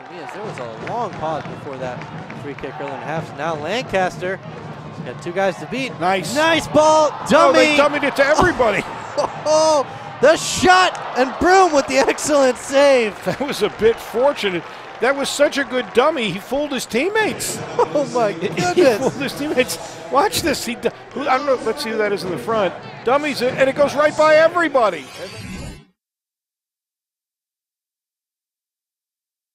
me is there was a long pause before that free kick early in the half. So now Lancaster has got 2 guys to beat. Nice. Nice ball. Dummy. Oh, they dummied it to everybody. Oh, the shot, and Broome with the excellent save. That was a bit fortunate. That was such a good dummy. He fooled his teammates. Oh my goodness. He fooled his teammates. Watch this. I don't know. Let's see who that is in the front. Dummies it, and it goes right by everybody.